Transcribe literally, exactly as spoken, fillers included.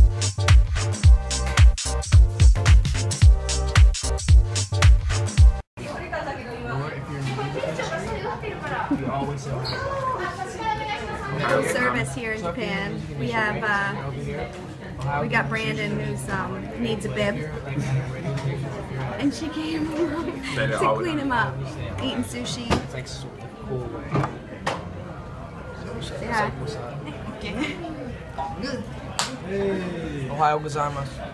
Our service here in Japan, we have uh, we got Brandon who's um, needs a bib, and she came to clean him up, eating sushi. It's like sort of cool way. Yeah. Ohayou gozaimasu.